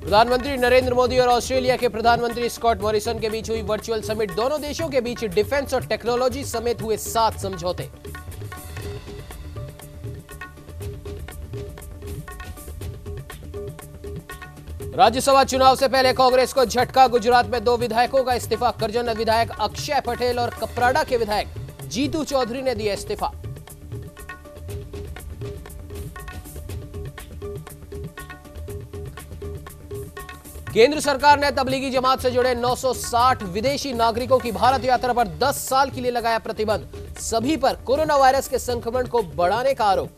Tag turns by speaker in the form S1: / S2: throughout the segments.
S1: प्रधानमंत्री नरेंद्र मोदी और ऑस्ट्रेलिया के प्रधानमंत्री स्कॉट मॉरिसन के बीच हुई वर्चुअल समिट। दोनों देशों के बीच डिफेंस और टेक्नोलॉजी समेत हुए 7 समझौते। राज्यसभा चुनाव से पहले कांग्रेस को झटका। गुजरात में 2 विधायकों का इस्तीफा। करजन विधायक अक्षय पटेल और कपराड़ा के विधायक जीतू चौधरी ने दिया इस्तीफा। केंद्र सरकार ने तबलीगी जमात से जुड़े 960 विदेशी नागरिकों की भारत यात्रा पर 10 साल के लिए लगाया प्रतिबंध। सभी पर कोरोना वायरस के संक्रमण को बढ़ाने का आरोप।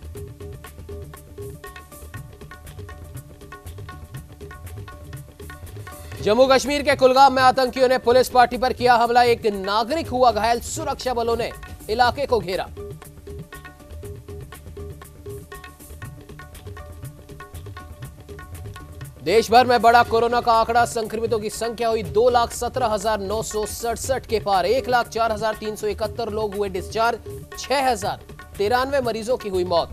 S1: जम्मू कश्मीर के कुलगाम में आतंकियों ने पुलिस पार्टी पर किया हमला। एक नागरिक हुआ घायल। सुरक्षा बलों ने इलाके को घेरा। देश भर में बढ़ा कोरोना का आंकड़ा। संक्रमितों की संख्या हुई 2,17,967 के पार। 1,04,371 लोग हुए डिस्चार्ज। 6,093 मरीजों की हुई मौत।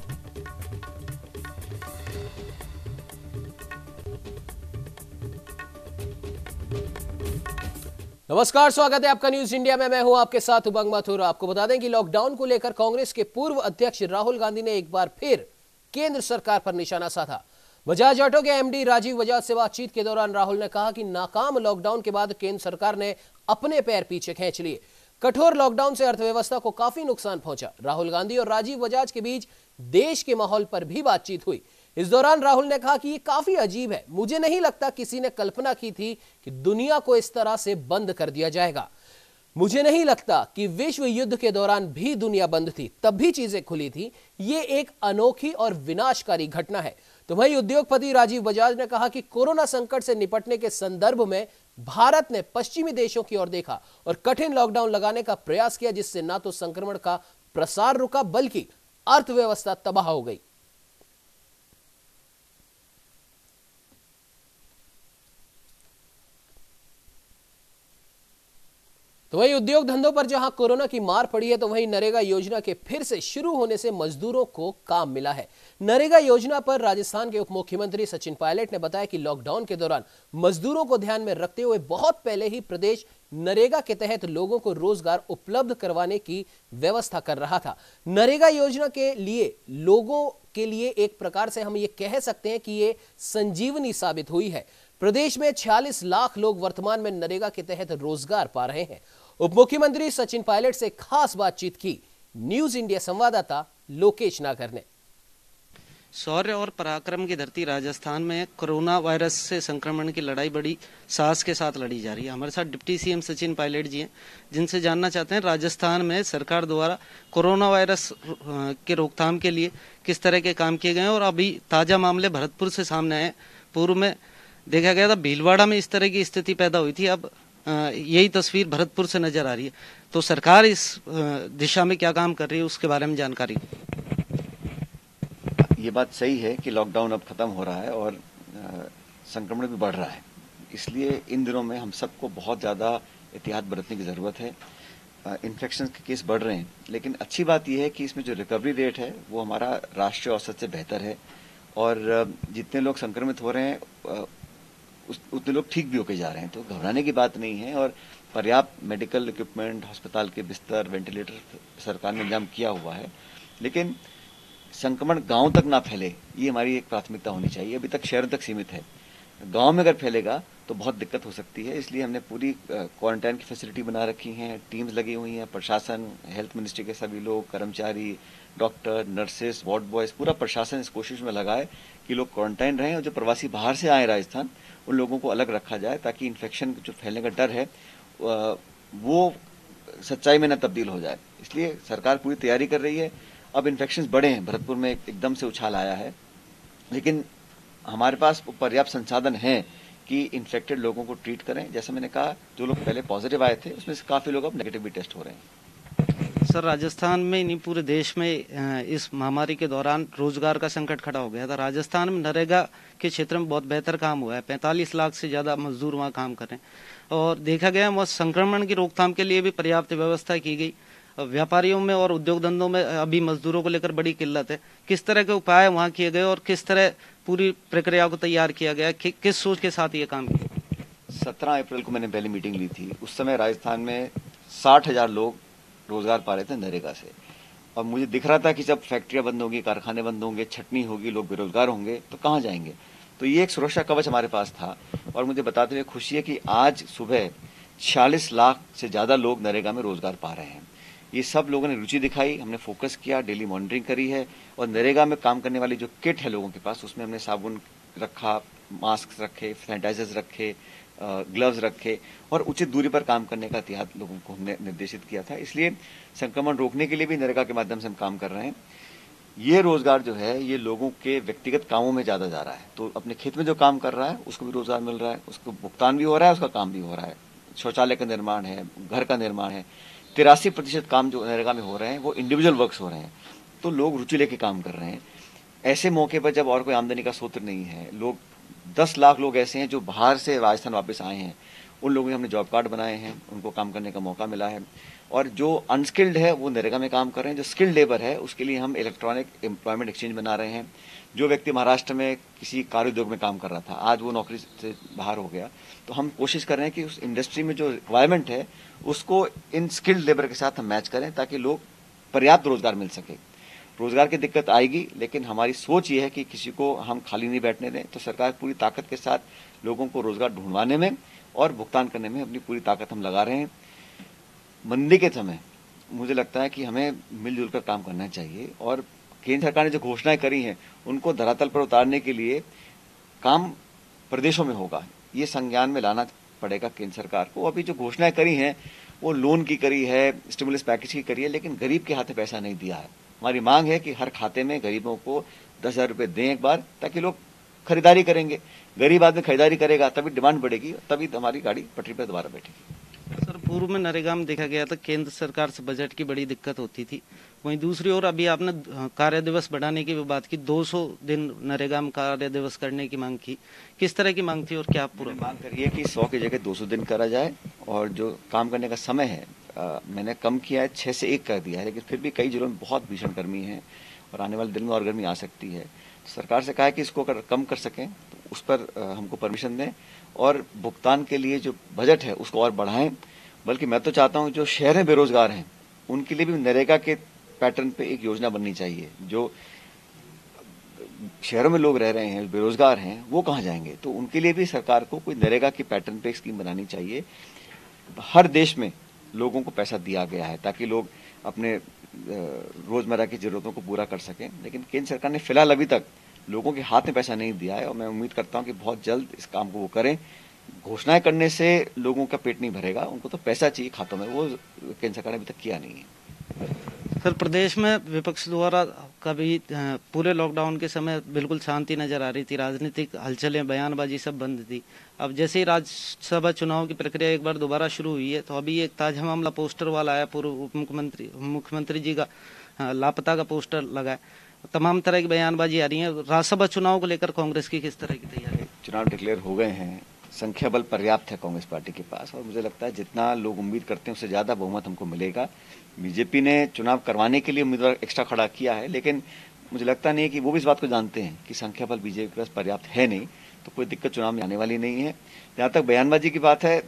S1: नमस्कार, स्वागत है आपका न्यूज इंडिया में। मैं हूं आपके साथ उबंग मथुर। आपको बता दें कि लॉकडाउन को लेकर कांग्रेस के पूर्व अध्यक्ष राहुल गांधी ने एक बार फिर केंद्र सरकार पर निशाना साधा। बजाज ऑटो के एमडी राजीव बजाज से बातचीत के दौरान राहुल ने कहा कि नाकाम लॉकडाउन के बाद केंद्र सरकार ने अपने पैर पीछे खींच लिए। कठोर लॉकडाउन से अर्थव्यवस्था को काफी नुकसान पहुंचा। राहुल गांधी और राजीव बजाज के बीच देश के माहौल पर भी बातचीत हुई। इस दौरान राहुल ने कहा कि ये काफी अजीब है। मुझे नहीं लगता किसी ने कल्पना की थी कि दुनिया को इस तरह से बंद कर दिया जाएगा। मुझे नहीं लगता कि विश्व युद्ध के दौरान भी दुनिया बंद थी, तब भी चीजें खुली थी। ये एक अनोखी और विनाशकारी घटना है। तो वहीं उद्योगपति राजीव बजाज ने कहा कि कोरोना संकट से निपटने के संदर्भ में भारत ने पश्चिमी देशों की ओर देखा और कठिन लॉकडाउन लगाने का प्रयास किया, जिससे न तो संक्रमण का प्रसार रुका बल्कि अर्थव्यवस्था तबाह हो गई। तो वहीं उद्योग धंधों पर जहां कोरोना की मार पड़ी है, तो वहीं नरेगा योजना के फिर से शुरू होने से मजदूरों को काम मिला है। नरेगा योजना पर राजस्थान के उप मुख्यमंत्री सचिन पायलट ने बताया कि लॉकडाउन के दौरान मजदूरों को ध्यान में रखते हुए बहुत पहले ही प्रदेश नरेगा के तहत लोगों को रोजगार उपलब्ध करवाने की व्यवस्था कर रहा था। नरेगा योजना के लिए लोगों के लिए एक प्रकार से हम ये कह सकते हैं कि ये संजीवनी साबित हुई है। प्रदेश में 46 लाख लोग वर्तमान में नरेगा के तहत रोजगार पा रहे हैं। उप मुख्यमंत्री सचिन पायलट से खास बातचीत की न्यूज इंडिया संवाददाता लोकेश नागर ने।
S2: शौर्य और पराक्रम की धरती राजस्थान में कोरोना वायरस से संक्रमण की लड़ाई बड़ी साहस के साथ लड़ी जा रही है। हमारे साथ डिप्टी सीएम सचिन पायलट जी हैं, जिनसे जानना चाहते हैं राजस्थान में सरकार द्वारा कोरोना वायरस के रोकथाम के लिए किस तरह के काम किए गए हैं। और अभी ताजा मामले भरतपुर से सामने आए। पूर्व में देखा गया था भीलवाड़ा में इस तरह की स्थिति पैदा हुई थी। अब यही तस्वीर भरतपुर से नजर आ रही है। तो सरकार इस दिशा में क्या काम कर रही है, उसके बारे में जानकारी।
S3: ये बात सही है कि लॉकडाउन अब खत्म हो रहा है और संक्रमण भी बढ़ रहा है। इसलिए इन दिनों में हम सबको बहुत ज़्यादा एहतियात बरतने की ज़रूरत है। इन्फेक्शन के केस बढ़ रहे हैं, लेकिन अच्छी बात यह है कि इसमें जो रिकवरी रेट है वो हमारा राष्ट्रीय औसत से बेहतर है। और जितने लोग संक्रमित हो रहे हैं उतने लोग ठीक भी होके जा रहे हैं। तो घबराने की बात नहीं है। और पर्याप्त मेडिकल इक्विपमेंट, अस्पताल के बिस्तर, वेंटिलेटर सरकार ने इंतजाम किया हुआ है। लेकिन संक्रमण गांव तक ना फैले, ये हमारी एक प्राथमिकता होनी चाहिए। अभी तक शहरों तक सीमित है। गांव में अगर फैलेगा तो बहुत दिक्कत हो सकती है। इसलिए हमने पूरी क्वारंटाइन की फैसिलिटी बना रखी हैं। टीम्स लगी हुई हैं। प्रशासन, हेल्थ मिनिस्ट्री के सभी लोग, कर्मचारी, डॉक्टर, नर्सेस, वार्ड बॉयज, पूरा प्रशासन इस कोशिश में लगा है कि लोग क्वारंटाइन रहें। और जो प्रवासी बाहर से आए राजस्थान, उन लोगों को अलग रखा जाए ताकि इन्फेक्शन जो फैलने का डर है वो सच्चाई में न तब्दील हो जाए। इसलिए सरकार पूरी तैयारी कर रही है। अब इन्फेक्शंस बढ़े हैं। भरतपुर में एकदम से उछाल आया है, लेकिन हमारे पास पर्याप्त संसाधन हैं कि इन्फेक्टेड लोगों को ट्रीट करें। जैसा मैंने कहा, जो लोग पहले पॉजिटिव आए थे उसमें से काफ़ी लोग अब नेगेटिव भी टेस्ट हो रहे हैं।
S2: सर, राजस्थान में नहीं पूरे देश में इस महामारी के दौरान रोजगार का संकट खड़ा हो गया था। राजस्थान में नरेगा के क्षेत्र में बहुत बेहतर काम हुआ है। 45 लाख से ज्यादा मजदूर वहाँ काम कर रहे हैं। और देखा गया वहाँ संक्रमण की रोकथाम के लिए भी पर्याप्त व्यवस्था की गई। व्यापारियों में और उद्योग धंधों में अभी मजदूरों को लेकर बड़ी किल्लत है। किस तरह के उपाय वहाँ किए गए और किस तरह पूरी प्रक्रिया को तैयार किया गया, किस सोच के साथ ये काम किया?
S3: 17 अप्रैल को मैंने पहली मीटिंग ली थी। उस समय राजस्थान में 60,000 लोग रोजगार पा रहे थे नरेगा से, और मुझे दिख रहा था कि जब फैक्ट्रियां बंद होंगी, कारखाने बंद होंगे, छटनी होगी, लोग बेरोजगार होंगे तो कहाँ जाएंगे। तो ये एक सुरक्षा कवच हमारे पास था। और मुझे बताते हुए खुशी है कि आज सुबह 46 लाख से ज्यादा लोग नरेगा में रोजगार पा रहे हैं। ये सब लोगों ने रुचि दिखाई, हमने फोकस किया, डेली मॉनिटरिंग करी है। और नरेगा में काम करने वाली जो किट है लोगों के पास, उसमें हमने साबुन रखा, मास्क रखे, सैनिटाइजर्स रखे, ग्लव्स रखे, और उचित दूरी पर काम करने का एहतियात लोगों को हमने निर्देशित किया था। इसलिए संक्रमण रोकने के लिए भी नरेगा के माध्यम से हम काम कर रहे हैं। ये रोजगार जो है ये लोगों के व्यक्तिगत कामों में ज्यादा जा रहा है। तो अपने खेत में जो काम कर रहा है उसको भी रोजगार मिल रहा है, उसको भुगतान भी हो रहा है, उसका काम भी हो रहा है। शौचालय का निर्माण है, घर का निर्माण है। 83% काम जो नरेगा में हो रहे हैं वो इंडिविजुअल वर्क्स हो रहे हैं। तो लोग रुचि लेके काम कर रहे हैं। ऐसे मौके पर जब और कोई आमदनी का स्रोत नहीं है, लोग 10 लाख लोग ऐसे हैं जो बाहर से राजस्थान वापस आए हैं, उन लोगों ने हमने जॉब कार्ड बनाए हैं, उनको काम करने का मौका मिला है। और जो अनस्किल्ड है वो नरेगा में काम कर रहे हैं। जो स्किल्ड लेबर है उसके लिए हम इलेक्ट्रॉनिक एम्प्लॉयमेंट एक्सचेंज बना रहे हैं। जो व्यक्ति महाराष्ट्र में किसी कार्य उद्योग में काम कर रहा था, आज वो नौकरी से बाहर हो गया, तो हम कोशिश कर रहे हैं कि उस इंडस्ट्री में जो रिक्वायरमेंट है उसको इन स्किल्ड लेबर के साथ हम मैच करें, ताकि लोग पर्याप्त रोजगार मिल सके। रोजगार की दिक्कत आएगी, लेकिन हमारी सोच ये है कि किसी को हम खाली नहीं बैठने दें। तो सरकार पूरी ताकत के साथ लोगों को रोजगार ढूंढवाने में और भुगतान करने में अपनी पूरी ताकत हम लगा रहे हैं। मंदी के समय मुझे लगता है कि हमें मिलजुल कर काम करना चाहिए, और केंद्र सरकार ने जो घोषणाएं करी हैं उनको धरातल पर उतारने के लिए काम प्रदेशों में होगा। ये संज्ञान में लाना पड़ेगा केंद्र सरकार को। अभी जो घोषणाएं करी हैं वो लोन की करी है, स्टिमुलस पैकेज की करी है, लेकिन गरीब के हाथे पैसा नहीं दिया है। हमारी मांग है कि हर खाते में गरीबों को 10,000 रुपये दें एक बार, ताकि लोग खरीदारी करेंगे। गरीब आदमी खरीदारी करेगा तभी डिमांड बढ़ेगी, तभी हमारी गाड़ी पटरी पर दोबारा बैठेगी।
S2: सर, पूर्व में नरेगा में देखा गया था केंद्र सरकार से बजट की बड़ी दिक्कत होती थी। वहीं दूसरी ओर अभी आपने कार्य दिवस बढ़ाने की भी बात की, 200 दिन नरेगा में कार्य दिवस करने की मांग की। किस तरह की मांग थी और क्या पूरा
S3: मांग करिए कि 100 की जगह 200 दिन करा जाए, और जो काम करने का समय है मैंने कम किया है, 6 से 1 कर दिया है। लेकिन फिर भी कई जिलों में बहुत भीषण गर्मी है और आने वाले दिन में और गर्मी आ सकती है। तो सरकार से कहा है कि इसको अगर कम कर सकें तो उस पर हमको परमिशन दें, और भुगतान के लिए जो बजट है उसको और बढ़ाएं। बल्कि मैं तो चाहता हूं जो शहर में बेरोजगार हैं उनके लिए भी नरेगा के पैटर्न पे एक योजना बननी चाहिए। जो शहरों में लोग रह रहे हैं, बेरोजगार हैं, वो कहाँ जाएंगे। तो उनके लिए भी सरकार को कोई नरेगा की पैटर्न पे एक स्कीम बनानी चाहिए। हर देश में लोगों को पैसा दिया गया है ताकि लोग अपने रोजमर्रा की जरूरतों को पूरा कर सकें, लेकिन केंद्र सरकार ने फिलहाल अभी तक लोगों के हाथ में पैसा नहीं दिया है। और मैं उम्मीद करता हूं कि बहुत जल्द इस काम को वो करें। घोषणाएं करने से लोगों का पेट नहीं भरेगा, उनको तो पैसा चाहिए खातों में, वो केंद्र सरकार ने अभी तक किया नहीं है।
S2: सर, प्रदेश में विपक्ष द्वारा कभी पूरे लॉकडाउन के समय बिल्कुल शांति नजर आ रही थी, राजनीतिक हलचलें, बयानबाजी सब बंद थी। अब जैसे ही राज्यसभा चुनाव की प्रक्रिया एक बार दोबारा शुरू हुई है, तो अभी एक ताजा मामला पोस्टर वाला आया, पूर्व उप मुख्यमंत्री जी का लापता का पोस्टर लगा है। तमाम तरह की बयानबाजी आ रही है। राज्यसभा चुनाव को लेकर कांग्रेस की किस तरह की तैयारी है?
S3: चुनाव डिक्लेयर हो गए हैं, संख्या बल पर्याप्त है कांग्रेस पार्टी के पास, और मुझे लगता है जितना लोग उम्मीद करते हैं उससे ज्यादा बहुमत हमको मिलेगा। बीजेपी ने चुनाव करवाने के लिए उम्मीदवार एक्स्ट्रा खड़ा किया है, लेकिन मुझे लगता नहीं है कि वो भी इस बात को जानते हैं कि संख्या बल बीजेपी के पास पर्याप्त है नहीं, तो कोई दिक्कत चुनाव में आने वाली नहीं है। जहां तक बयानबाजी की बात है,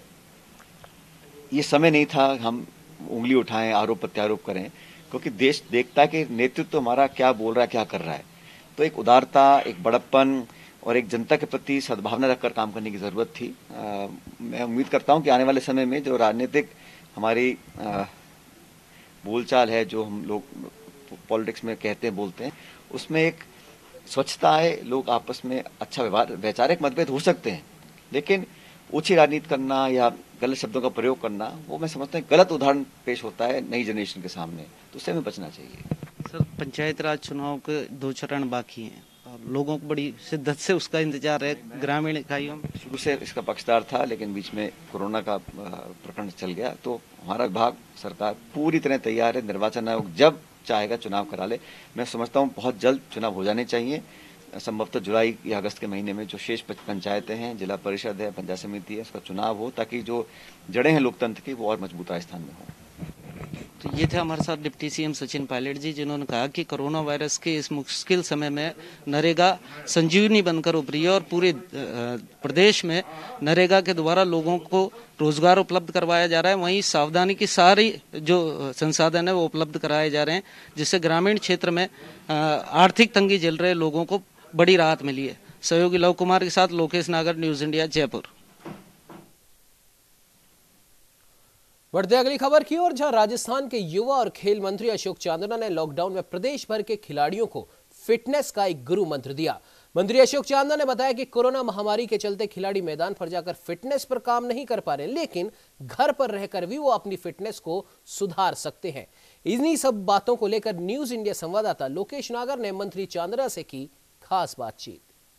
S3: ये समय नहीं था हम उंगली उठाएं, आरोप प्रत्यारोप करें, क्योंकि देश देखता है कि नेतृत्व हमारा क्या बोल रहा है, क्या कर रहा है। तो एक उदारता, एक बड़प्पन और एक जनता के प्रति सद्भावना रखकर काम करने की जरूरत थी। मैं उम्मीद करता हूं कि आने वाले समय में जो राजनीतिक हमारी बोलचाल है, जो हम लोग पॉलिटिक्स में कहते हैं, बोलते हैं, उसमें एक स्वच्छता है। लोग आपस में अच्छा व्यवहार, वैचारिक मतभेद हो सकते हैं, लेकिन ऊंची राजनीति करना या गलत शब्दों का प्रयोग करना, वो मैं समझता हूँ गलत उदाहरण पेश होता है नई जनरेशन के सामने, तो उससे हमें बचना चाहिए।
S2: सर, पंचायत राज चुनाव के 2 चरण बाकी हैं और लोगों को बड़ी शिद्दत से उसका इंतजार है ग्रामीण इकाइयों में।
S3: शुरू से इसका पक्षधार था, लेकिन बीच में कोरोना का प्रकरण चल गया, तो हमारा विभाग, सरकार पूरी तरह तैयार है। निर्वाचन आयोग जब चाहेगा चुनाव करा ले। मैं समझता हूँ बहुत जल्द चुनाव हो जाने चाहिए, संभवतः जुलाई या अगस्त के महीने में। जो शेष पंचायतें हैं, जिला परिषद है, पंचायत समिति है, उसका चुनाव हो, ताकि जो जड़ें हैं लोकतंत्र की वो और मजबूत राजस्थान में हो।
S2: तो ये थे हमारे साथ डिप्टी सीएम सचिन पायलट जी, जिन्होंने कहा कि कोरोना वायरस के इस मुश्किल समय में नरेगा संजीवनी बनकर उभरी है और पूरे प्रदेश में नरेगा के द्वारा लोगों को रोजगार उपलब्ध करवाया जा रहा है। वहीं सावधानी की सारी जो संसाधन है वो उपलब्ध कराए जा रहे हैं, जिससे ग्रामीण क्षेत्र में आर्थिक तंगी झेल रहे लोगों को बड़ी राहत मिली है। सहयोगी लव कुमार के साथ लोकेश नागर, न्यूज इंडिया, जयपुर।
S1: बढ़ते अगली खबर की ओर, जहां राजस्थान के युवा और खेल मंत्री अशोक चांदना ने लॉकडाउन में प्रदेश भर के खिलाड़ियों को फिटनेस का एक गुरु मंत्र दिया। मंत्री अशोक चांदना ने बताया कि कोरोना महामारी के चलते खिलाड़ी मैदान पर जाकर फिटनेस पर काम नहीं कर पा रहे, लेकिन घर पर रहकर भी वो अपनी फिटनेस को सुधार सकते हैं। इन्हीं सब बातों को लेकर न्यूज इंडिया संवाददाता लोकेश नागर ने मंत्री चांदना से की खास बातचीत।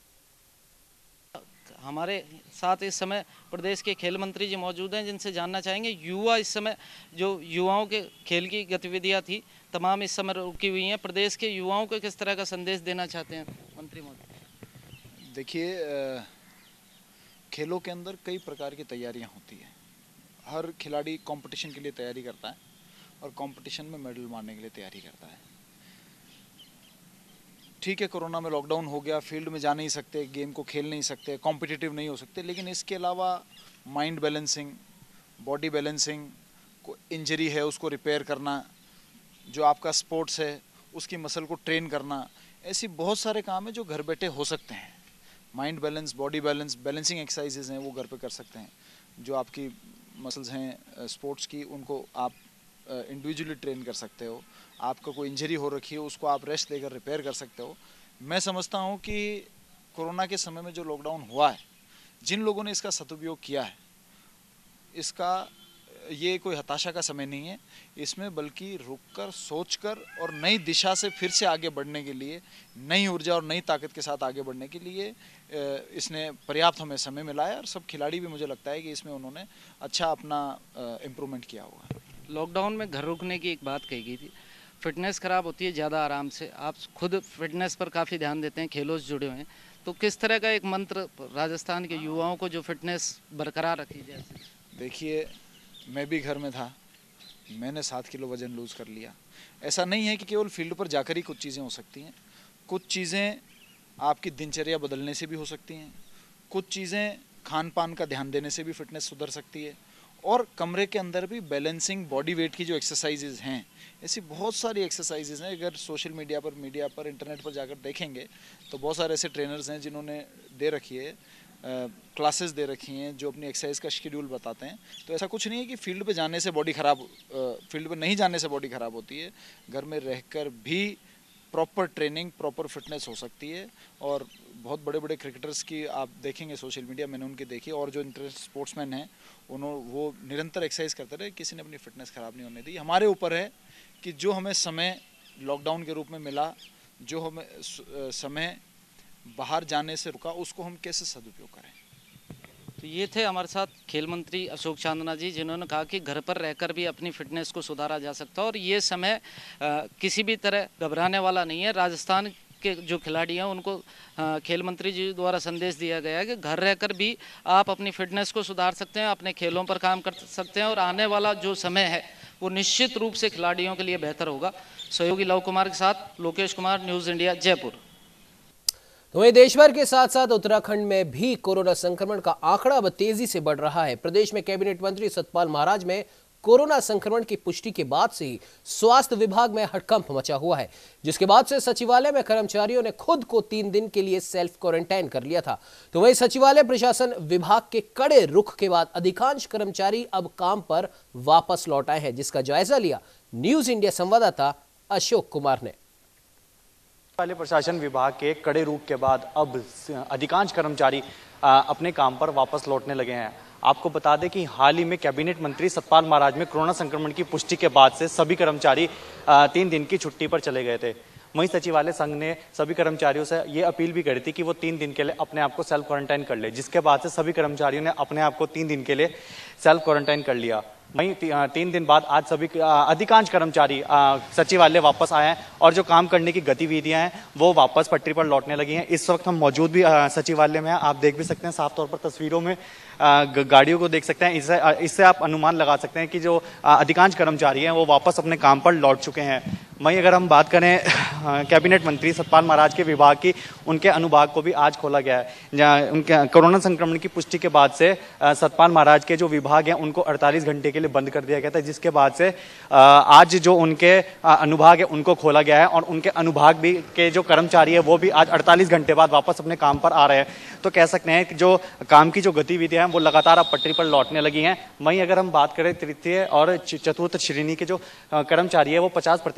S2: हमारे साथ इस समय प्रदेश के खेल मंत्री जी मौजूद हैं, जिनसे जानना चाहेंगे युवा इस समय जो युवाओं के खेल की गतिविधियां थी तमाम इस समय रुकी हुई हैं, प्रदेश के युवाओं को किस तरह का संदेश देना चाहते हैं मंत्री महोदय?
S4: देखिए, खेलों के अंदर कई प्रकार की तैयारियां होती है। हर खिलाड़ी कंपटीशन के लिए तैयारी करता है और कंपटीशन में मेडल मारने के लिए तैयारी करता है। ठीक है, कोरोना में लॉकडाउन हो गया, फील्ड में जा नहीं सकते, गेम को खेल नहीं सकते, कॉम्पिटिटिव नहीं हो सकते, लेकिन इसके अलावा माइंड बैलेंसिंग, बॉडी बैलेंसिंग, को इंजरी है उसको रिपेयर करना, जो आपका स्पोर्ट्स है उसकी मसल को ट्रेन करना, ऐसी बहुत सारे काम है जो घर बैठे हो सकते हैं। Mind balance, body balance, balancing exercises हैं वो घर पे कर सकते हैं। जो आपकी मसल्स हैं स्पोर्ट्स की, उनको आप इंडिविजुअली ट्रेन कर सकते हो। आपको कोई इंजरी हो रखी है उसको आप रेस्ट देकर रिपेयर कर सकते हो। मैं समझता हूँ कि कोरोना के समय में जो लॉकडाउन हुआ है, जिन लोगों ने इसका सदुपयोग किया है, इसका ये कोई हताशा का समय नहीं है, इसमें बल्कि रुककर सोचकर और नई दिशा से फिर से आगे बढ़ने के लिए, नई ऊर्जा और नई ताकत के साथ आगे बढ़ने के लिए इसने पर्याप्त हमें समय मिला है। और सब खिलाड़ी भी मुझे लगता है कि इसमें उन्होंने अच्छा अपना इम्प्रूवमेंट किया होगा।
S2: लॉकडाउन में घर रुकने की एक बात कही गई थी, फिटनेस खराब होती है ज़्यादा आराम से। आप खुद फिटनेस पर काफ़ी ध्यान देते हैं, खेलों से जुड़े हुए हैं, तो किस तरह का एक मंत्र राजस्थान के युवाओं को जो फिटनेस बरकरार रखी जाए?
S4: देखिए, मैं भी घर में था, मैंने 7 किलो वजन लूज़ कर लिया। ऐसा नहीं है कि केवल फील्ड पर जाकर ही कुछ चीज़ें हो सकती हैं, कुछ चीज़ें आपकी दिनचर्या बदलने से भी हो सकती हैं, कुछ चीज़ें खान पान का ध्यान देने से भी फिटनेस सुधर सकती है, और कमरे के अंदर भी बैलेंसिंग बॉडी वेट की जो एक्सरसाइजेज हैं, ऐसी बहुत सारी एक्सरसाइजेज हैं। अगर सोशल मीडिया पर, इंटरनेट पर जाकर देखेंगे तो बहुत सारे ऐसे ट्रेनर्स हैं जिन्होंने दे रखी है, क्लासेस दे रखी हैं, जो अपनी एक्सरसाइज का शेड्यूल बताते हैं। तो ऐसा कुछ नहीं है कि फील्ड पे जाने से बॉडी खराब, फील्ड पे नहीं जाने से बॉडी खराब होती है। घर में रहकर भी प्रॉपर ट्रेनिंग, प्रॉपर फिटनेस हो सकती है। और बहुत बड़े बड़े क्रिकेटर्स की आप देखेंगे सोशल मीडिया, मैंने उनकी देखी, और जो इंटरेस्ट स्पोर्ट्समैन हैं वो निरंतर एक्सरसाइज करते रहे, किसी ने अपनी फिटनेस ख़राब नहीं होने दी। हमारे ऊपर है कि जो हमें समय लॉकडाउन के रूप में मिला, जो हमें समय बाहर जाने से रुका, उसको हम कैसे सदुपयोग करें।
S2: तो ये थे हमारे साथ खेल मंत्री अशोक चांदना जी, जिन्होंने कहा कि घर पर रहकर भी अपनी फिटनेस को सुधारा जा सकता है और ये समय किसी भी तरह घबराने वाला नहीं है। राजस्थान के जो खिलाड़ी हैं उनको खेल मंत्री जी द्वारा संदेश दिया गया है कि घर रहकर भी आप अपनी फिटनेस को सुधार सकते हैं, अपने खेलों पर काम कर सकते हैं और आने वाला जो समय है वो निश्चित रूप से खिलाड़ियों के लिए बेहतर होगा। सहयोगी लव कुमार के साथ लोकेश कुमार, न्यूज़ इंडिया, जयपुर।
S1: तो वहीं देश भर के साथ साथ उत्तराखंड में भी कोरोना संक्रमण का आंकड़ा अब तेजी से बढ़ रहा है। प्रदेश में कैबिनेट मंत्री सतपाल महाराज में कोरोना संक्रमण की पुष्टि के बाद से ही स्वास्थ्य विभाग में हड़कंप मचा हुआ है, जिसके बाद से सचिवालय में कर्मचारियों ने खुद को 3 दिन के लिए सेल्फ क्वारंटाइन कर लिया था। तो वहीं सचिवालय प्रशासन विभाग के कड़े रुख के बाद अधिकांश कर्मचारी अब काम पर वापस लौट आए हैं, जिसका जायजा लिया न्यूज इंडिया संवाददाता अशोक कुमार ने।
S5: प्रशासन विभाग के कड़े रुख के बाद अब अधिकांश कर्मचारी अपने काम पर वापस लौटने लगे हैं। आपको बता दें कि हाल ही में कैबिनेट मंत्री सतपाल महाराज में कोरोना संक्रमण की पुष्टि के बाद से सभी कर्मचारी 3 दिन की छुट्टी पर चले गए थे। वहीं सचिवालय संघ ने सभी कर्मचारियों से ये अपील भी करी थी कि वो 3 दिन के लिए अपने आप को सेल्फ क्वारंटाइन कर ले, जिसके बाद से सभी कर्मचारियों ने अपने आप को 3 दिन के लिए सेल्फ क्वारंटाइन कर लिया। वहीं 3 दिन बाद आज सभी अधिकांश कर्मचारी सचिवालय वापस आए हैं और जो काम करने की गतिविधियां हैं वो वापस पटरी पर लौटने लगी हैं। इस वक्त हम मौजूद भी सचिवालय में हैं। आप देख भी सकते हैं साफ तौर पर तस्वीरों में गाड़ियों को देख सकते हैं। इससे आप अनुमान लगा सकते हैं कि जो अधिकांश कर्मचारी हैं वो वापस अपने काम पर लौट चुके हैं। वहीं अगर हम बात करें कैबिनेट मंत्री सतपाल महाराज के विभाग की, उनके अनुभाग को भी आज खोला गया है। जहाँ उनके कोरोना संक्रमण की पुष्टि के बाद से सतपाल महाराज के जो विभाग हैं उनको 48 घंटे के लिए बंद कर दिया गया था, जिसके बाद से आज जो उनके अनुभाग है उनको खोला गया है और उनके अनुभाग भी के जो कर्मचारी है वो भी आज 48 घंटे बाद वापस अपने काम पर आ रहे हैं। तो कह सकते हैं कि जो काम की जो गतिविधियां हैं वो लगातार अब पटरी पर लौटने लगी हैं। वहीं अगर हम बात करें तृतीय और चतुर्थ श्रेणी के जो कर्मचारी है वो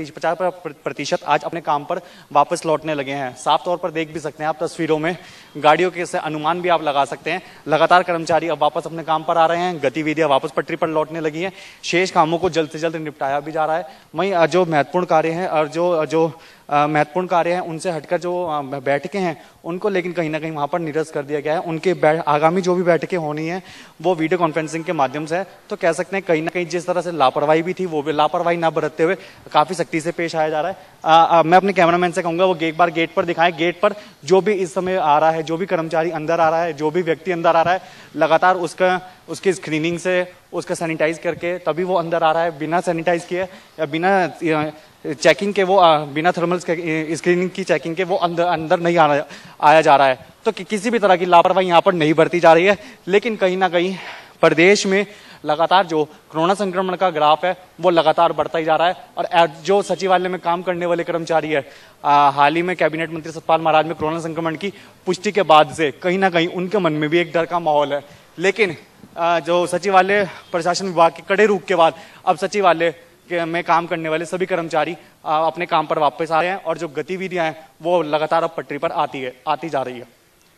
S5: 50% आज अपने काम पर वापस लौटने लगे हैं। साफ तौर पर देख भी सकते हैं आप तस्वीरों में, गाड़ियों के से अनुमान भी आप लगा सकते हैं। लगातार कर्मचारी अब वापस अपने काम पर आ रहे हैं, गतिविधियां वापस पटरी पर लौटने लगी हैं। शेष कामों को जल्द से जल्द निपटाया भी जा रहा है। वहीं जो महत्वपूर्ण कार्य हैं और जो महत्वपूर्ण कार्य हैं उनसे हटकर जो बैठकें हैं उनको लेकिन कहीं ना कहीं वहां पर निरस्त कर दिया गया है। उनके आगामी जो भी बैठकें होनी है वो वीडियो कॉन्फ्रेंसिंग के माध्यम से है। तो कह सकते हैं कहीं ना कहीं जिस तरह से लापरवाही भी थी वो भी लापरवाही ना बरतते हुए काफी सख्ती से पेश आया जा रहा है। मैं अपने कैमरामैन से कहूंगा वो एक बार गेट पर दिखाएं। गेट पर जो भी इस समय आ रहा है, जो भी कर्मचारी अंदर आ रहा है, जो भी व्यक्ति अंदर आ रहा है, लगातार उसकी स्क्रीनिंग से उसका सैनिटाइज करके तभी वो अंदर आ रहा है। बिना सैनिटाइज किए या बिना चेकिंग के वो बिना थर्मल स्क्रीनिंग की चेकिंग के वो अंदर नहीं आया जा रहा है। तो किसी भी तरह की लापरवाही यहाँ पर नहीं बरती जा रही है। लेकिन कहीं ना कहीं प्रदेश में लगातार जो कोरोना संक्रमण का ग्राफ है वो लगातार बढ़ता ही जा रहा है। और जो सचिवालय में काम करने वाले कर्मचारी है, हाल ही में कैबिनेट मंत्री सतपाल महाराज में कोरोना संक्रमण की पुष्टि के बाद से कहीं ना कहीं उनके मन में भी एक डर का माहौल है। लेकिन जो सचिवालय प्रशासन विभाग के कड़े रुख के बाद अब सचिवालय में काम करने वाले सभी कर्मचारी अपने काम पर वापस आ रहे हैं और जो गतिविधियां हैं वो लगातार अब पटरी पर आती जा रही है।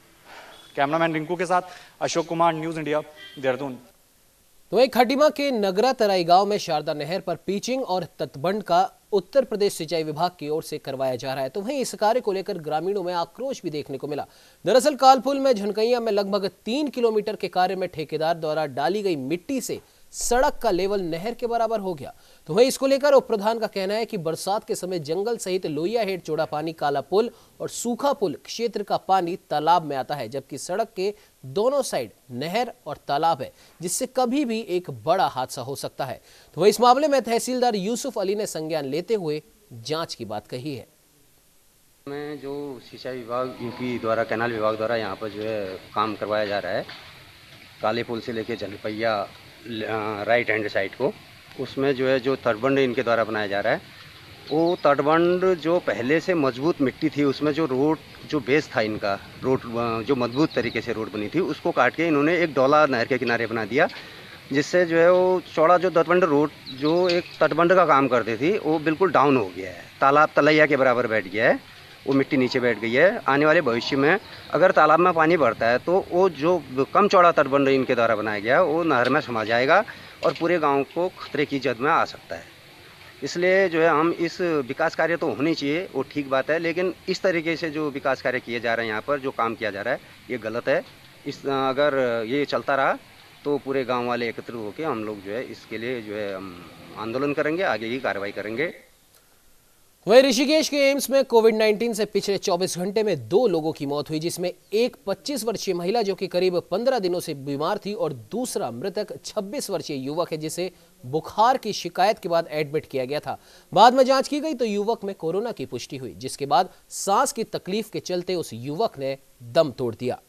S5: कैमरामैन रिंकू के साथ अशोक कुमार, न्यूज इंडिया, देहरादून।
S1: तो वहीं खटीमा के नगरा तराई गांव में शारदा नहर पर पिचिंग और तटबंध का उत्तर प्रदेश सिंचाई विभाग की ओर से करवाया जा रहा है। तो वहीं इस कार्य को लेकर ग्रामीणों में आक्रोश भी देखने को मिला। दरअसल कालपुल में झनकैया में लगभग 3 किलोमीटर के कार्य में ठेकेदार द्वारा डाली गई मिट्टी से सड़क का लेवल नहर के बराबर हो गया। तो वहीं इसको लेकर उप प्रधान का कहना है कि बरसात के समय जंगल सहित लोहिया हेड चौड़ा पानी काला पुल और सूखा पुल क्षेत्र का पानी तालाब में आता है, जबकि सड़क के दोनों साइड नहर और तालाब है, जिससे कभी भी एक बड़ा हादसा हो सकता है। तो वहीं इस मामले में तहसीलदार यूसुफ अली ने संज्ञान लेते हुए जांच की बात कही है।
S6: में जो सिंचाई विभाग यूपी द्वारा, कैनाल विभाग द्वारा यहाँ पर जो है काम करवाया जा रहा है, काले पुल से लेके झनकैया राइट हैंड साइड को, उसमें जो है जो तटबंध इनके द्वारा बनाया जा रहा है, वो तटबंध जो पहले से मजबूत मिट्टी थी उसमें जो रोड जो बेस था इनका, रोड जो मजबूत तरीके से रोड बनी थी उसको काट के इन्होंने एक डोला नहर के किनारे बना दिया, जिससे जो है वो चौड़ा जो तटबंध रोड जो एक तटबंध का काम करती थी वो बिल्कुल डाउन हो गया है, तालाब तलैया के बराबर बैठ गया है, वो मिट्टी नीचे बैठ गई है। आने वाले भविष्य में अगर तालाब में पानी बढ़ता है तो वो जो कम चौड़ा तटबंध इनके द्वारा बनाया गया है वो नहर में समा जाएगा और पूरे गांव को खतरे की जद में आ सकता है। इसलिए जो है हम इस विकास कार्य तो होनी चाहिए, वो ठीक बात है, लेकिन इस तरीके से जो विकास कार्य किए जा रहे हैं यहाँ पर जो काम किया जा रहा है ये गलत है। अगर ये चलता रहा तो पूरे गाँव वाले एकत्र होकर हम लोग जो है इसके लिए जो है हम आंदोलन करेंगे, आगे की कार्रवाई करेंगे।
S1: वहीं ऋषिकेश के एम्स में कोविड-19 से पिछले 24 घंटे में 2 लोगों की मौत हुई, जिसमें एक 25 वर्षीय महिला जो कि करीब 15 दिनों से बीमार थी और दूसरा मृतक 26 वर्षीय युवक है, जिसे बुखार की शिकायत के बाद एडमिट किया गया था। बाद में जांच की गई तो युवक में कोरोना की पुष्टि हुई, जिसके बाद सांस की तकलीफ के चलते उस युवक ने दम तोड़ दिया।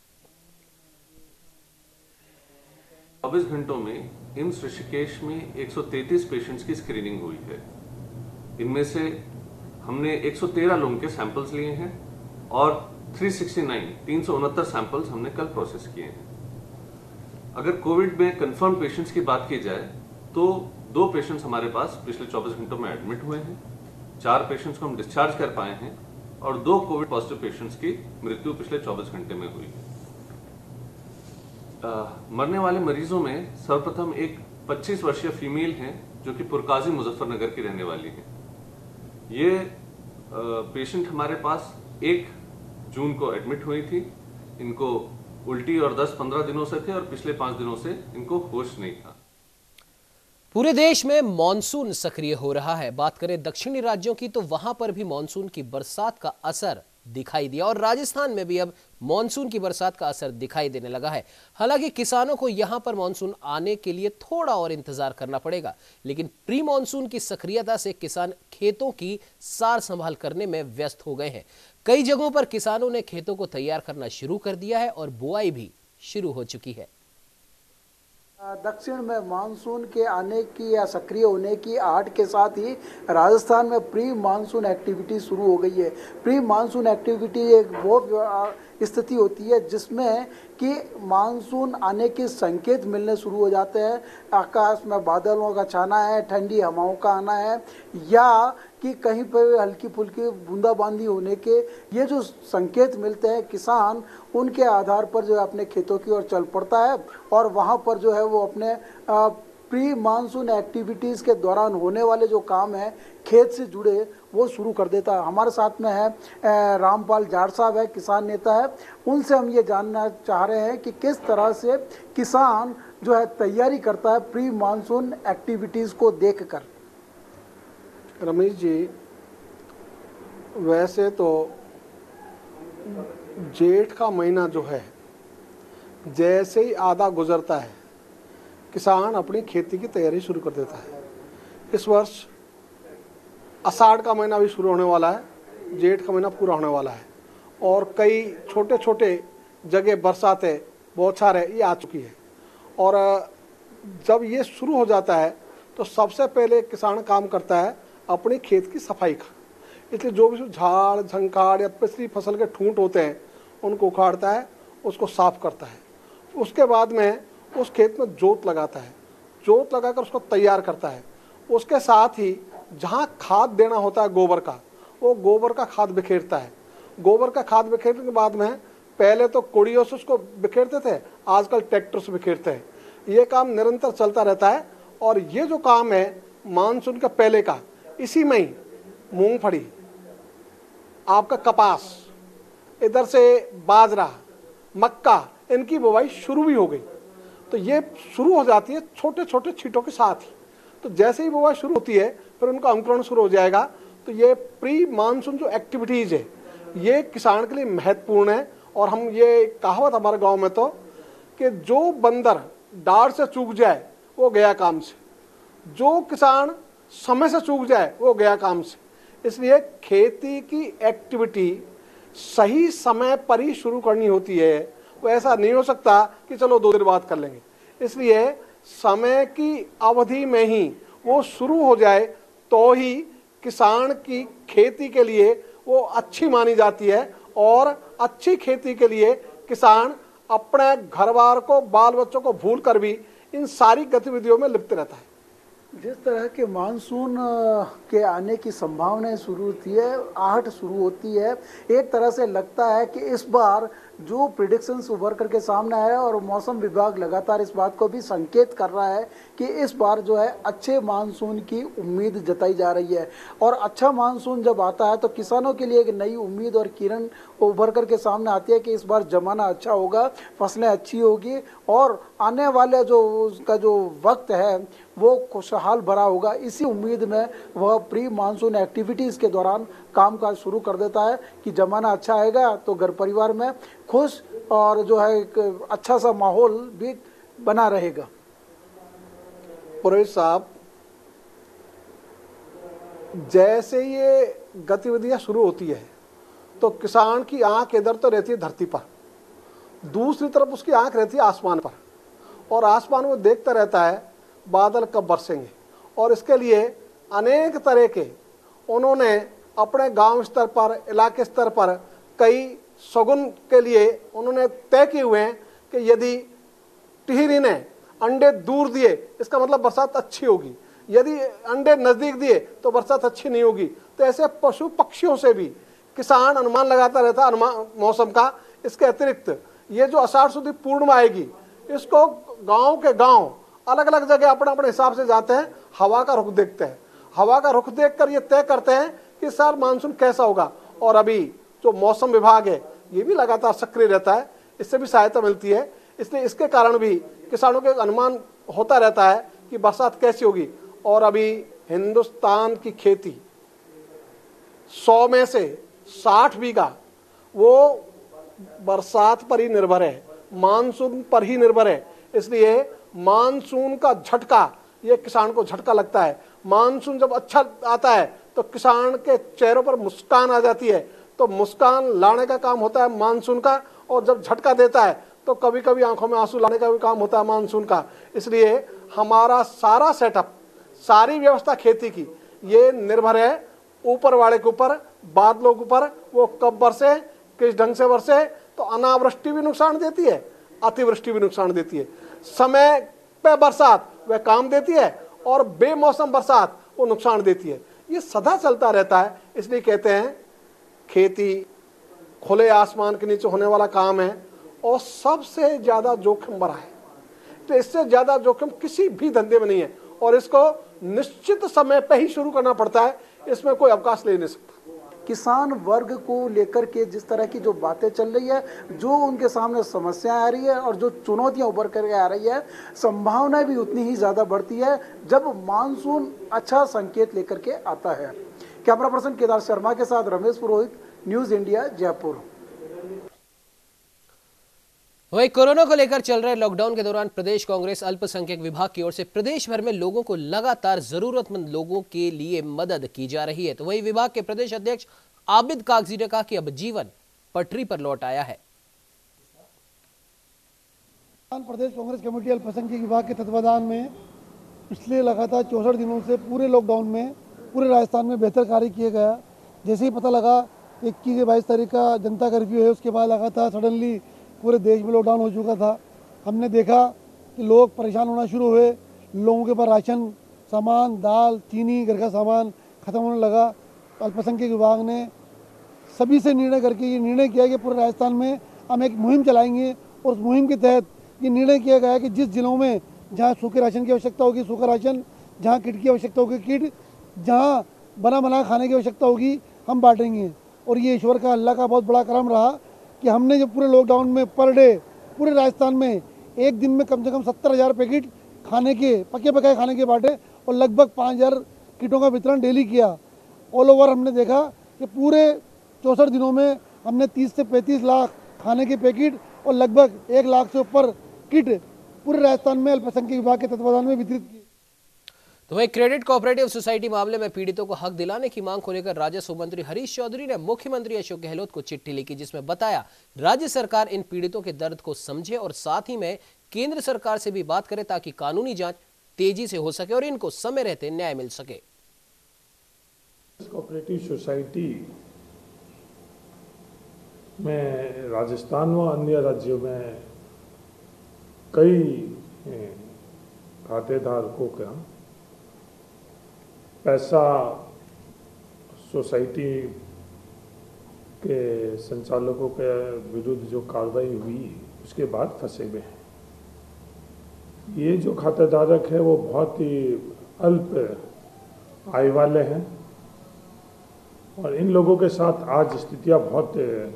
S7: 24 घंटों में एम्स ऋषिकेश में 133 पेशेंट्स की स्क्रीनिंग हुई है। इनमें से हमने 113 लोगों के सैंपल्स लिए हैं और 369 सैंपल्स हमने कल प्रोसेस किए हैं। अगर कोविड में कंफर्म पेशेंट्स की बात की जाए तो 2 पेशेंट्स हमारे पास पिछले 24 घंटों में एडमिट हुए हैं, 4 पेशेंट्स को हम डिस्चार्ज कर पाए हैं और 2 कोविड पॉजिटिव पेशेंट्स की मृत्यु पिछले 24 घंटे में हुई है। मरने वाले मरीजों में सर्वप्रथम एक 25 वर्षीय फीमेल हैं जो कि पुरकाजी मुजफ्फरनगर की रहने वाली हैं। ये पेशेंट हमारे पास 1 जून को एडमिट हुई थी। इनको उल्टी और 10-15 दिनों से थे और पिछले 5 दिनों से इनको होश नहीं था।
S1: पूरे देश में मॉनसून सक्रिय हो रहा है। बात करें दक्षिणी राज्यों की तो वहां पर भी मॉनसून की बरसात का असर दिखाई दिया और राजस्थान में भी अब मॉनसून की बरसात का असर दिखाई देने लगा है। हालांकि किसानों को यहां पर मॉनसून आने के लिए थोड़ा और इंतजार करना पड़ेगा, लेकिन प्री मॉनसून की सक्रियता से किसान खेतों की सार संभाल करने में व्यस्त हो गए हैं। कई जगहों पर किसानों ने खेतों को तैयार करना शुरू कर दिया है और बुआई भी शुरू हो चुकी है।
S8: दक्षिण में मानसून के आने की या सक्रिय होने की आहट के साथ ही राजस्थान में प्री मानसून एक्टिविटी शुरू हो गई है। प्री मानसून एक्टिविटी एक वो स्थिति होती है जिसमें कि मानसून आने के संकेत मिलने शुरू हो जाते हैं। आकाश में बादलों का छाना है, ठंडी हवाओं का आना है, या कि कहीं पर हल्की फुल्की बूंदाबांदी होने के ये जो संकेत मिलते हैं, किसान उनके आधार पर जो है अपने खेतों की ओर चल पड़ता है और वहाँ पर जो है वो अपने प्री मानसून एक्टिविटीज़ के दौरान होने वाले जो काम है खेत से जुड़े वो शुरू कर देता है। हमारे साथ में है रामपाल जाट साहब है, किसान नेता है। उनसे हम ये जानना चाह रहे हैं कि किस तरह से किसान जो है तैयारी करता है प्री मानसून एक्टिविटीज़ को देखकर।
S9: रमेश जी, वैसे तो जेठ का महीना जो है जैसे ही आधा गुजरता है किसान अपनी खेती की तैयारी शुरू कर देता है। इस वर्ष आषाढ़ का महीना भी शुरू होने वाला है, जेठ का महीना पूरा होने वाला है और कई छोटे छोटे जगह बरसातें बहुत सारे ये आ चुकी है। और जब ये शुरू हो जाता है तो सबसे पहले किसान काम करता है अपनी खेत की सफाई का। इसलिए जो भी झाड़ झंखाड़ या पिछली फसल के ठूंठ होते हैं उनको उखाड़ता है, उसको साफ करता है। उसके बाद में उस खेत में जोत लगाता है, जोत लगाकर उसको तैयार करता है। उसके साथ ही जहाँ खाद देना होता है गोबर का, वो गोबर का खाद बिखेरता है। गोबर का खाद बिखेरने के बाद में पहले तो कोड़ियों से उसको बिखेरते थे, आजकल ट्रैक्टर से बिखेरते हैं। ये काम निरंतर चलता रहता है और ये जो काम है मानसून के पहले का, इसी में ही मूंगफली, आपका कपास, इधर से बाजरा, मक्का, इनकी बुवाई शुरू भी हो गई। तो ये शुरू हो जाती है छोटे छोटे छींटों के साथ ही। तो जैसे ही बुवाई शुरू होती है फिर उनका अंकुरण शुरू हो जाएगा। तो ये प्री मानसून जो एक्टिविटीज़ है ये किसान के लिए महत्वपूर्ण है। और हम ये कहावत हमारे गांव में तो कि जो बंदर डाढ़ से चूक जाए वो गया काम से, जो किसान समय से चूक जाए वो गया काम से। इसलिए खेती की एक्टिविटी सही समय पर ही शुरू करनी होती है। वो ऐसा नहीं हो सकता कि चलो 2 दिन बाद कर लेंगे। इसलिए समय की अवधि में ही वो शुरू हो जाए तो ही किसान की खेती के लिए वो अच्छी मानी जाती है। और अच्छी खेती के लिए किसान अपने घर बार को, बाल बच्चों को भूल कर भी इन सारी गतिविधियों में लिप्त रहता है।
S8: जिस तरह के मानसून के आने की संभावनाएं शुरू होती है, आहट शुरू होती है, एक तरह से लगता है कि इस बार जो प्रिडिक्शंस उभर करके सामने आया और मौसम विभाग लगातार इस बात को भी संकेत कर रहा है कि इस बार जो है अच्छे मानसून की उम्मीद जताई जा रही है। और अच्छा मानसून जब आता है तो किसानों के लिए एक नई उम्मीद और किरण उभर करके सामने आती है कि इस बार जमाना अच्छा होगा, फसलें अच्छी होगी और आने वाले जो उसका जो वक्त है वो खुशहाल भरा होगा। इसी उम्मीद में वह प्री मानसून एक्टिविटीज़ के दौरान कामकाज शुरू कर देता है कि जमाना अच्छा आएगा तो घर परिवार में खुश और जो है एक अच्छा सा माहौल भी बना रहेगा।
S9: पुरोहित साहब, जैसे ये गतिविधियां शुरू होती है तो किसान की आंख इधर तो रहती है धरती पर, दूसरी तरफ उसकी आंख रहती है आसमान पर और आसमान में देखता रहता है बादल कब बरसेंगे। और इसके लिए अनेक तरह के उन्होंने अपने गांव स्तर पर, इलाके स्तर पर कई शगुन के लिए उन्होंने तय किए हुए हैं कि यदि टिहरी ने अंडे दूर दिए इसका मतलब बरसात अच्छी होगी, यदि अंडे नज़दीक दिए तो बरसात अच्छी नहीं होगी। तो ऐसे पशु पक्षियों से भी किसान अनुमान लगाता रहता है मौसम का। इसके अतिरिक्त ये जो आषाढ़ सुदी पूर्णिमा आएगी, इसको गांव के गांव अलग अलग जगह अपने अपने हिसाब से जाते हैं, हवा का रुख देखते हैं, हवा का रुख देखकर ये तय करते हैं कि इस साल मानसून कैसा होगा। और अभी जो मौसम विभाग है ये भी लगातार सक्रिय रहता है, इससे भी सहायता मिलती है। इसलिए इसके कारण भी किसानों के अनुमान होता रहता है कि बरसात कैसी होगी। और अभी हिंदुस्तान की खेती 100 में से 60 बीघा वो बरसात पर ही निर्भर है, मानसून पर ही निर्भर है। इसलिए मानसून का झटका, ये किसान को झटका लगता है। मानसून जब अच्छा आता है तो किसान के चेहरों पर मुस्कान आ जाती है। तो मुस्कान लाने का काम होता है मानसून का, और जब झटका देता है तो कभी कभी आंखों में आंसू लाने का भी काम होता है मानसून का। इसलिए हमारा सारा सेटअप, सारी व्यवस्था खेती की, ये निर्भर है ऊपर वाले के ऊपर, बादलों के ऊपर, वो कब बरसे, किस ढंग से बरसे। तो अनावृष्टि भी नुकसान देती है, अतिवृष्टि भी नुकसान देती है। समय पे बरसात वह काम देती है, और बेमौसम बरसात वो नुकसान देती है। ये सदा चलता रहता है। इसलिए कहते हैं खेती खुले आसमान के नीचे होने वाला काम है, और सबसे ज्यादा जोखिम भरा है। तो इससे ज्यादा जोखिम किसी भी धंधे में नहीं है, और इसको निश्चित समय पे ही शुरू करना पड़ता है, इसमें कोई अवकाश ले नहीं सकता।
S8: किसान वर्ग को लेकर के जिस तरह की जो बातें चल रही है, जो उनके सामने समस्याएं आ रही है और जो चुनौतियां उभर करके आ रही है, संभावनाएं भी उतनी ही ज्यादा बढ़ती है जब मानसून अच्छा संकेत लेकर के आता है। कैमरा पर्सन केदार शर्मा के साथ रमेश पुरोहित, न्यूज इंडिया, जयपुर।
S1: वहीं कोरोना को लेकर चल रहे लॉकडाउन के दौरान प्रदेश कांग्रेस अल्पसंख्यक विभाग की ओर से प्रदेश भर में लोगों को लगातार जरूरतमंद लोगों के लिए मदद की जा रही है। तो वहीं विभाग के प्रदेश अध्यक्ष आबिद कागजी ने कहा कि अब जीवन पटरी पर लौट आया है।
S10: प्रदेश कांग्रेस कमेटी अल्पसंख्यक विभाग के तत्वाधान में पिछले लगातार 64 दिनों से पूरे लॉकडाउन में पूरे राजस्थान में बेहतर कार्य किया गया। जैसे ही पता लगा 21 से 22 तारीख का जनता कर्फ्यू है, उसके बाद लगातार सडनली पूरे देश में लॉकडाउन हो चुका था। हमने देखा कि लोग परेशान होना शुरू हुए, लोगों के पास राशन सामान, दाल, चीनी, घर का सामान खत्म होने लगा। अल्पसंख्यक विभाग ने सभी से निर्णय करके ये निर्णय किया कि पूरे राजस्थान में हम एक मुहिम चलाएंगे, और उस मुहिम के तहत ये निर्णय किया गया कि जिस जिलों में जहाँ सूखे राशन की आवश्यकता होगी सूखा राशन, जहाँ किट की आवश्यकता होगी किट, जहाँ बना खाने की आवश्यकता होगी हम बांटेंगे। और ये ईश्वर का, अल्लाह का बहुत बड़ा करम रहा कि हमने जो पूरे लॉकडाउन में पर डे पूरे राजस्थान में एक दिन में कम से कम 70,000 पैकेट खाने के, पके पकाए खाने के बांटे, और लगभग 5,000 किटों का वितरण डेली किया। ऑल ओवर हमने देखा कि पूरे 64 दिनों में हमने 30 से 35 लाख खाने के पैकेट और लगभग 1 लाख से ऊपर किट पूरे राजस्थान में अल्पसंख्यक विभाग के तत्वाधान में वितरित की।
S1: तो वहीं क्रेडिट कोऑपरेटिव सोसाइटी मामले में पीड़ितों को हक दिलाने की मांग को लेकर राजस्व मंत्री हरीश चौधरी ने मुख्यमंत्री अशोक गहलोत को चिट्ठी लिखी, जिसमें बताया राज्य सरकार इन पीड़ितों के दर्द को समझे और साथ ही में केंद्र सरकार से भी बात करे ताकि कानूनी जांच तेजी से हो सके और इनको समय रहते न्याय मिल सके।
S11: कोऑपरेटिव सोसाइटी में राजस्थान व अन्य राज्यों में कई खातेधारकों का पैसा सोसाइटी के संचालकों के विरुद्ध जो कार्रवाई हुई उसके बाद फंसे हुए हैं। ये जो खातेधारक है वो बहुत ही अल्प आय वाले हैं, और इन लोगों के साथ आज स्थितियां बहुत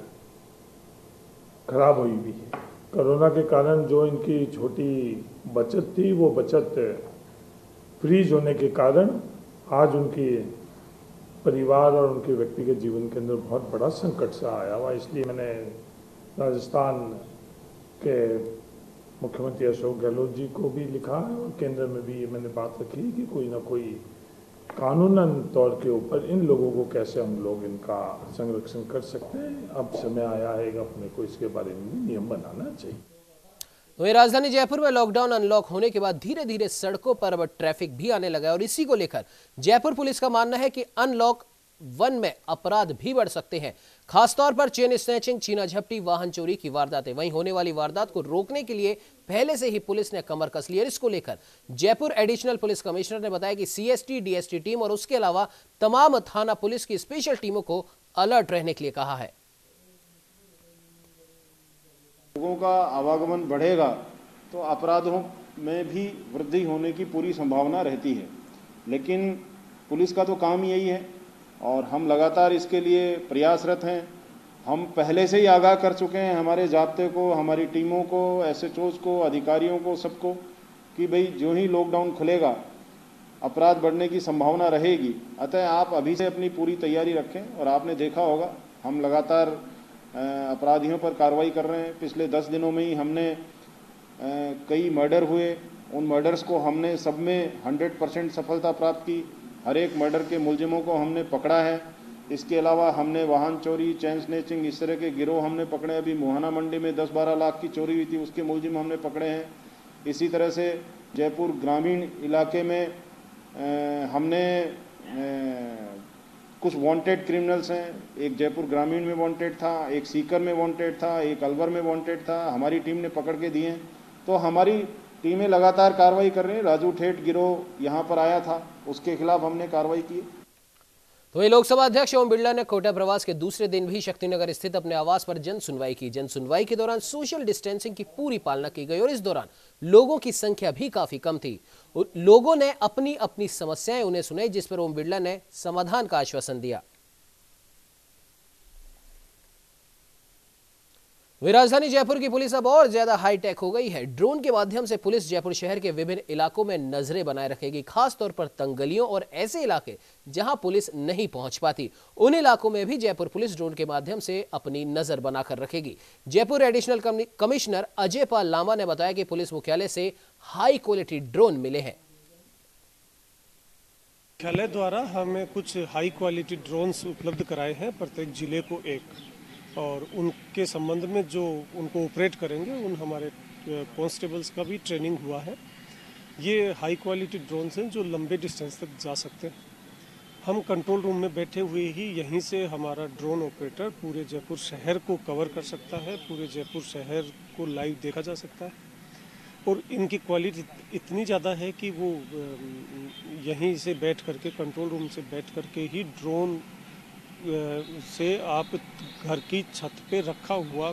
S11: खराब हुई भी है। कोरोना के कारण जो इनकी छोटी बचत थी वो बचत फ्रीज होने के कारण आज उनकी परिवार और उनके व्यक्तिगत जीवन के अंदर बहुत बड़ा संकट सा आया हुआ। इसलिए मैंने राजस्थान के मुख्यमंत्री अशोक गहलोत जी को भी लिखा है और केंद्र में भी ये मैंने बात रखी कि कोई ना कोई कानूनन तौर के ऊपर इन लोगों को कैसे हम लोग इनका संरक्षण कर सकते हैं। अब समय आया है अपने को इसके बारे में भी नियम बनाना चाहिए।
S1: वहीं राजधानी जयपुर में लॉकडाउन अनलॉक होने के बाद धीरे धीरे सड़कों पर अब ट्रैफिक भी आने लगा है और इसी को लेकर जयपुर पुलिस का मानना है कि अनलॉक 1 में अपराध भी बढ़ सकते हैं, खासतौर पर चेन स्नैचिंग, छीना झपटी, वाहन चोरी की वारदातें। वहीं होने वाली वारदात को रोकने के लिए पहले से ही पुलिस ने कमर कस ली है। इसको लेकर जयपुर एडिशनल पुलिस कमिश्नर ने बताया कि सीएसटी, डीएसटी टीम और उसके अलावा तमाम थाना पुलिस की स्पेशल टीमों को अलर्ट रहने के लिए कहा है।
S12: लोगों का आवागमन बढ़ेगा तो अपराधों में भी वृद्धि होने की पूरी संभावना रहती है, लेकिन पुलिस का तो काम यही है और हम लगातार इसके लिए प्रयासरत हैं। हम पहले से ही आगाह कर चुके हैं हमारे जाब्ते को, हमारी टीमों को, एसएचओज को, अधिकारियों को, सबको कि भाई जो ही लॉकडाउन खुलेगा अपराध बढ़ने की संभावना रहेगी। अतः आप अभी से अपनी पूरी तैयारी रखें। और आपने देखा होगा हम लगातार अपराधियों पर कार्रवाई कर रहे हैं। पिछले 10 दिनों में ही हमने कई मर्डर हुए, उन मर्डर्स को हमने सब में 100% सफलता प्राप्त की। हर एक मर्डर के मुलजिमों को हमने पकड़ा है। इसके अलावा हमने वाहन चोरी, चैन स्नैचिंग, इस तरह के गिरोह हमने पकड़े। अभी मोहाना मंडी में 10-12 लाख की चोरी हुई थी, उसके मुलजिम हमने पकड़े हैं। इसी तरह से जयपुर ग्रामीण इलाके में हमने कुछ वांटेड क्रिमिनल्स हैं। एक जयपुर ग्रामीण में वांटेड था, एक सीकर में वांटेड था, एक अलवर में वांटेड था, हमारी टीम ने पकड़ के दिए हैं। तो हमारी टीमें लगातार कार्रवाई कर रही हैं। राजू ठेठ गिरोह यहाँ पर आया था, उसके खिलाफ हमने कार्रवाई की।
S1: तो वही लोकसभा अध्यक्ष ओम बिरला ने कोटा प्रवास के दूसरे दिन भी शक्तिनगर स्थित अपने आवास पर जन सुनवाई की। जन सुनवाई के दौरान सोशल डिस्टेंसिंग की पूरी पालना की गई और इस दौरान लोगों की संख्या भी काफी कम थी। लोगों ने अपनी अपनी समस्याएं उन्हें सुनाई, जिस पर ओम बिरला ने समाधान का आश्वासन दिया। वही राजधानी जयपुर की पुलिस अब और ज्यादा हाईटेक हो गई है। ड्रोन के माध्यम से पुलिस जयपुर शहर के विभिन्न इलाकों में नजरें बनाए रखेगी, खास तौर पर तंग गलियों और ऐसे इलाके जहां पुलिस नहीं पहुंच पाती, उन इलाकों में भी जयपुर पुलिस ड्रोन के माध्यम से अपनी नजर बनाकर रखेगी। जयपुर एडिशनल कमिश्नर अजय पाल लामा ने बताया कि पुलिस मुख्यालय से हाई क्वालिटी ड्रोन मिले हैं।
S13: मुख्यालय द्वारा हमें कुछ हाई क्वालिटी ड्रोन्स उपलब्ध कराए हैं, प्रत्येक जिले को एक, और उनके संबंध में जो उनको ऑपरेट करेंगे उन हमारे कांस्टेबल्स का भी ट्रेनिंग हुआ है। ये हाई क्वालिटी ड्रोन्स हैं जो लंबे डिस्टेंस तक जा सकते हैं। हम कंट्रोल रूम में बैठे हुए ही यहीं से हमारा ड्रोन ऑपरेटर पूरे जयपुर शहर को कवर कर सकता है, पूरे जयपुर शहर को लाइव देखा जा सकता है। और इनकी क्वालिटी इतनी ज़्यादा है कि वो यहीं से बैठ करके, कंट्रोल रूम से बैठ करके ही ड्रोन से आप घर की छत पे रखा हुआ।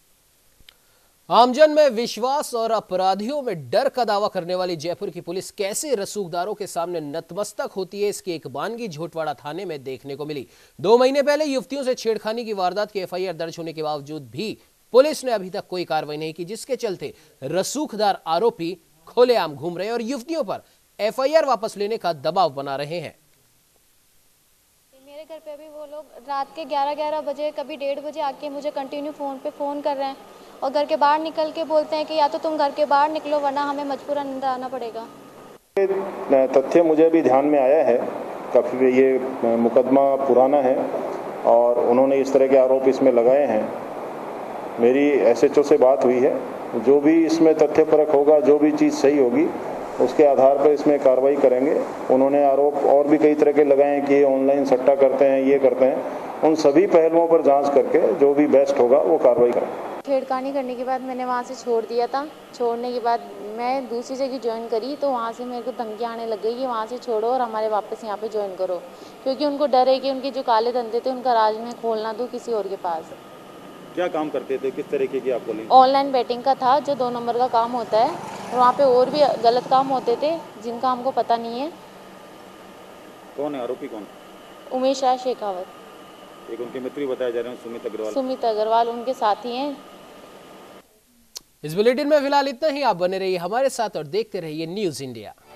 S1: आमजन में विश्वास और अपराधियों में डर का दावा करने वाली जयपुर की पुलिस कैसे रसूखदारों के सामने नतमस्तक होती है, इसकी एक बानगी झोटवाड़ा थाने में देखने को मिली। 2 महीने पहले युवतियों से छेड़खानी की वारदात की एफआईआर दर्ज होने के बावजूद भी पुलिस ने अभी तक कोई कार्रवाई नहीं की, जिसके चलते रसूखदार आरोपी खुलेआम घूम रहे हैं और युवतियों पर एफआईआर वापस लेने का दबाव बना रहे हैं।
S14: मेरे घर पे भी वो लोग रात के 11-11 बजे, कभी 1:30 बजे आके मुझे कंटिन्यू फ़ोन कर रहे हैं और घर के बाहर निकल के बोलते हैं कि या तो तुम घर के बाहर निकलो वरना हमें मजबूरन अंदर आना पड़ेगा।
S12: तथ्य मुझे अभी ध्यान में आया है, काफ़ी ये मुकदमा पुराना है और उन्होंने इस तरह के आरोप इसमें लगाए हैं। मेरी एसएचओ से बात हुई है, जो भी इसमें तथ्य परख होगा, जो भी चीज़ सही होगी उसके आधार पर इसमें कार्रवाई करेंगे। उन्होंने आरोप और भी कई तरह के लगाए हैं कि ये ऑनलाइन सट्टा करते हैं, ये करते हैं। उन सभी पहलुओं पर जांच करके जो भी बेस्ट होगा वो कार्रवाई करेंगे।
S14: छेड़खानी करने के बाद मैंने वहाँ से छोड़ दिया था। छोड़ने के बाद मैं दूसरी जगह ज्वाइन करी तो वहाँ से मेरे को धमकियाँ आने लग गई कि वहाँ से छोड़ो और हमारे वापस यहाँ पे ज्वाइन करो, क्योंकि उनको डर है कि उनके जो काले धंधे थे उनका राज में खोल ना दूँ किसी और के पास।
S12: क्या काम करते थे, किस तरीके की आपको?
S14: ऑनलाइन बैटिंग का था, जो 2 नंबर का काम होता है, और वहाँ पे और भी गलत काम होते थे जिनका हमको पता नहीं है।
S12: कौन है आरोपी? कौन?
S14: उमेश राज शेखावत।
S12: एक उनके मित्र बताया जा रहे हैं, सुमित
S14: अग्रवाल उनके साथी हैं।
S1: इस बुलेटिन में फिलहाल इतना ही। आप बने रहिए हमारे साथ और देखते रहिए न्यूज़ इंडिया।